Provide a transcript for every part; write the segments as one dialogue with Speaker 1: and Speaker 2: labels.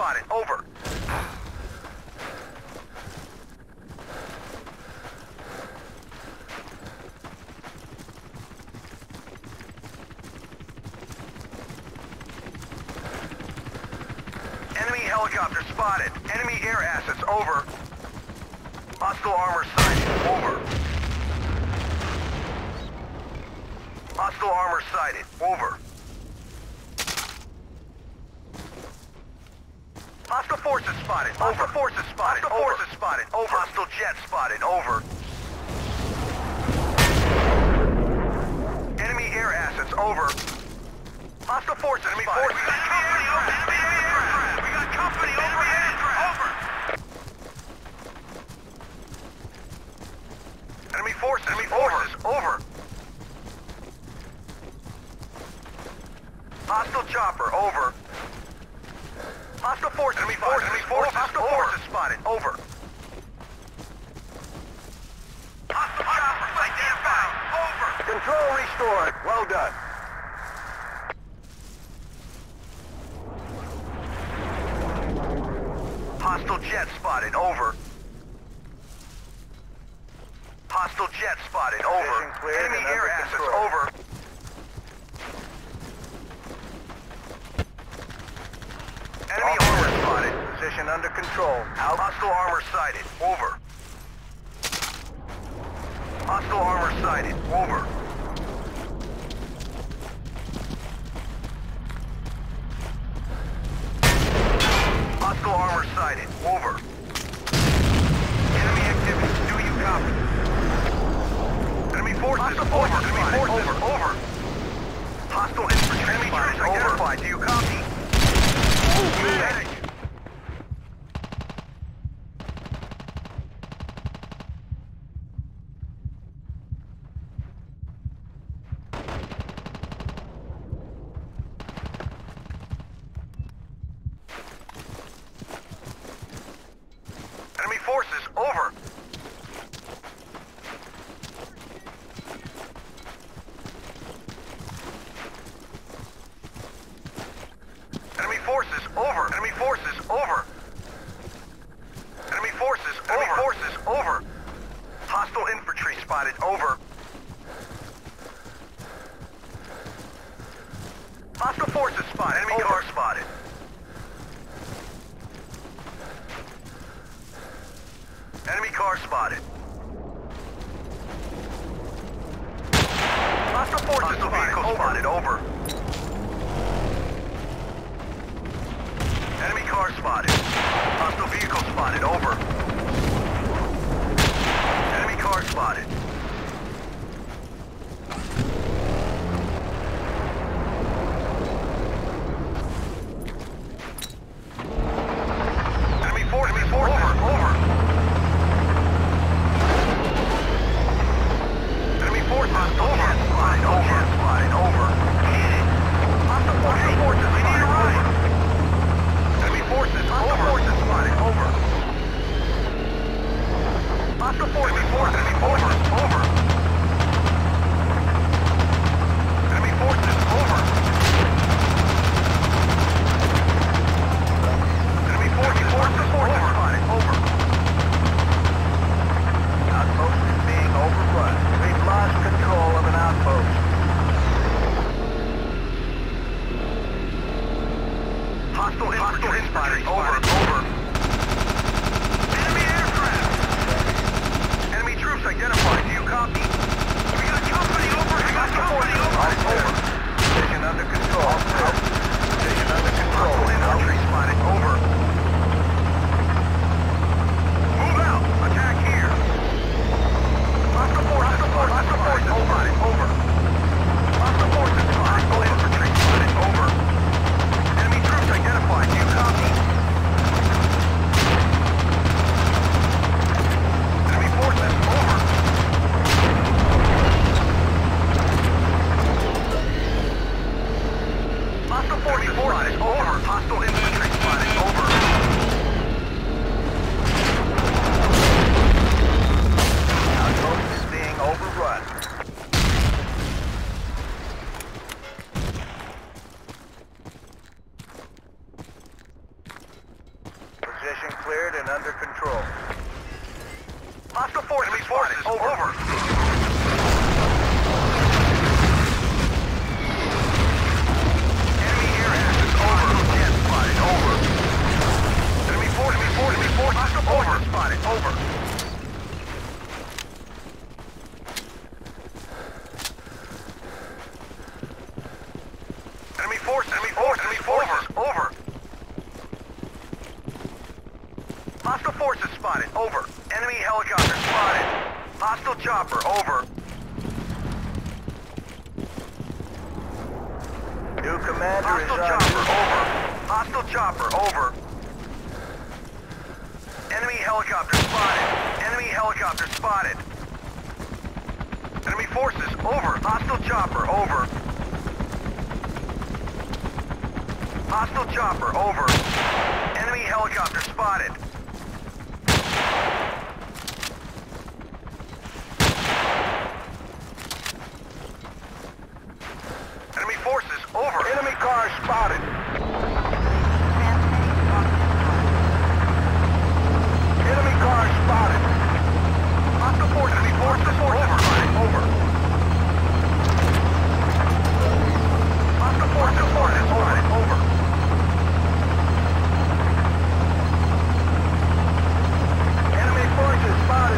Speaker 1: spotted. Over. Enemy helicopter spotted. Enemy air assets over. Hostile armor sighted. Over. Hostile armor sighted. Over. Hostile forces spotted. Hostile forces spotted. Hostile forces spotted. Over. Hostile jet spotted. Over. Enemy air assets over. Hostile forces spotted. We got company overhead. Over. Enemy forces. Enemy forces. Over. Hostile chopper. Over. Hostile forces. Enemy forces. Enemy forces. Hostile forces spotted. Over. Hostile chopper identified. Over. Control restored. Well done. Hostile jet spotted. Over. Hostile jet spotted. Over. Enemy air assets over. Enemy armor spotted. Position under control. Out. Hostile armor sighted. Over. Hostile armor sighted. Over. Hostile armor sighted. Over. Enemy activity. Do you copy? Enemy forces. Hostile forces. Enemy forces. Over. Hostile infantry. Enemy troops identified. Do you copy? Medic. Enemy forces over. Enemy forces over. Enemy forces over. Enemy forces over. Enemy forces over. Hostile infantry spotted over. Hostile forces spotted. Enemy car spotted. Enemy car spotted. Hostile forces vehicle spotted over. Enemy car spotted. Hostile vehicle spotted. Over. Enemy car spotted. Enemy force. Enemy force. Over. Enemy force. Hostile jet spotted. Over. Spotted. Over. Hostile forces. We need a ride. Forces, hostile forces spotted, over. Hostile forces, enemy forces, over. Enemy forces, over. Enemy forces, spotted, over. Outpost is being overrun. We've lost control of an outpost. Hostile infantry spotted. Over. Enemy aircraft. Enemy troops identified. Do you copy? Position cleared and under control. Hostile forces spotted. Over. Enemy air assets over. Jet spotted. Over. Enemy force. Hostile forces spotted. Over. Enemy forces. Over. Hostile forces spotted. Over. Enemy helicopter spotted. Hostile chopper. Over. New commander is on. Hostile chopper. Over. Enemy helicopter spotted. Enemy forces. Over. Hostile chopper. Over. Hostile chopper. Over. Enemy helicopter spotted. Enemy forces, over. Enemy car spotted. Enemy car spotted. Hostile forces, over. Over. Hostile forces, spotted. Over. Enemy forces spotted.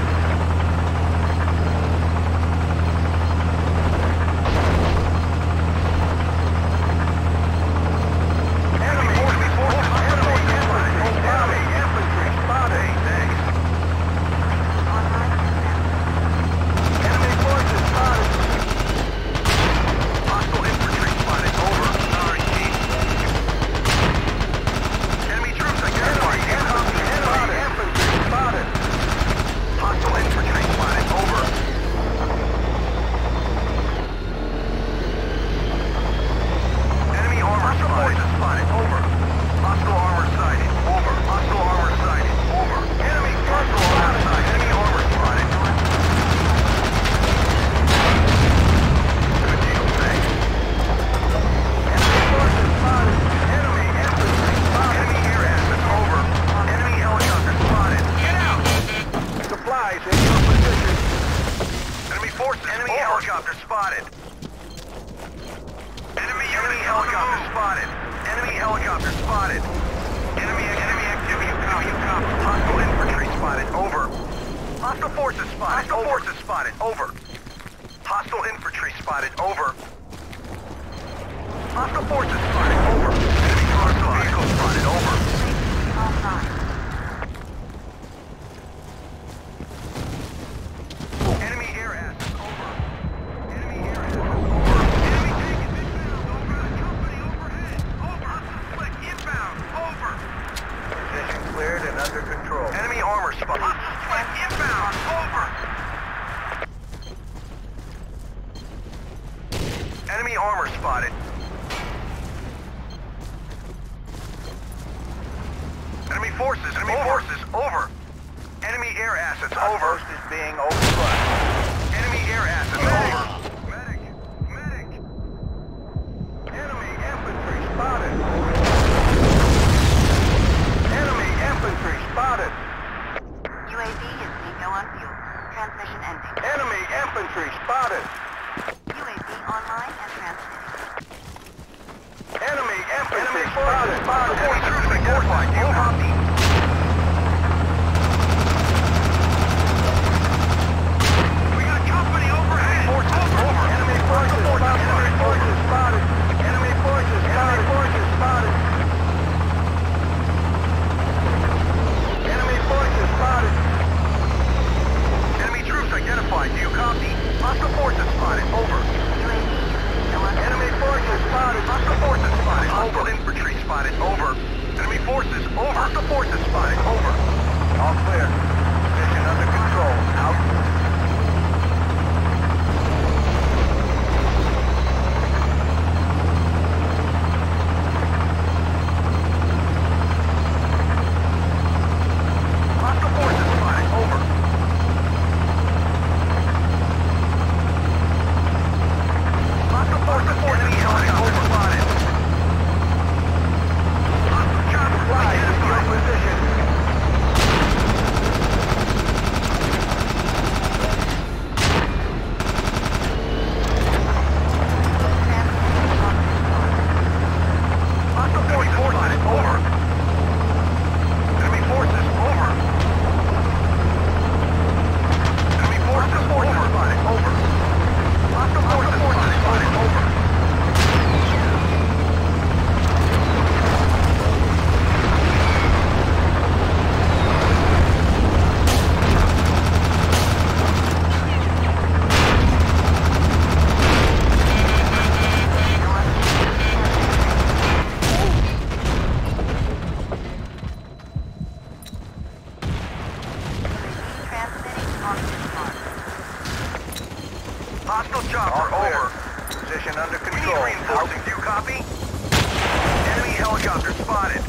Speaker 1: Hostile chopper, over.
Speaker 2: Position under
Speaker 1: We
Speaker 2: control.
Speaker 1: need reinforcing. Do you copy? Enemy helicopter spotted.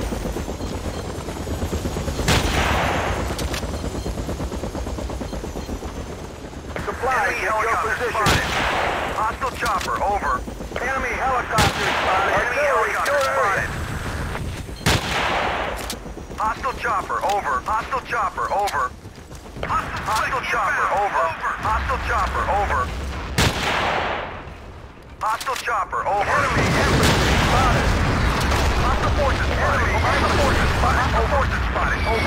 Speaker 2: Supplies
Speaker 1: Enemy
Speaker 2: at your
Speaker 1: helicopter
Speaker 2: position.
Speaker 1: spotted. Hostile chopper, over.
Speaker 2: Enemy helicopter spotted.
Speaker 1: Enemy
Speaker 2: Artillery
Speaker 1: helicopter
Speaker 2: still
Speaker 1: spotted. Hostile chopper, over. Hostile chopper, over. Hostile chopper, over. Hostile chopper, over. Hostile chopper, over.
Speaker 2: Enemy infantry spotted.
Speaker 1: Hostile forces spotted. Hostile forces spotted. Hostile forces spotted.